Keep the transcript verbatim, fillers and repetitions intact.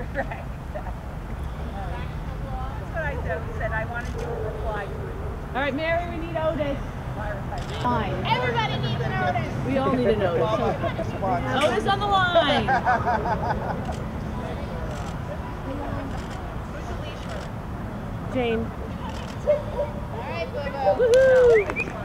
Right, exactly. That's what I said. I wanted you to reply to it. All right, Mary, we need Otis. Fine. Everybody needs an Otis. We all need an Otis. Otis on the line. Jane. All right, Bobo. Woohoo!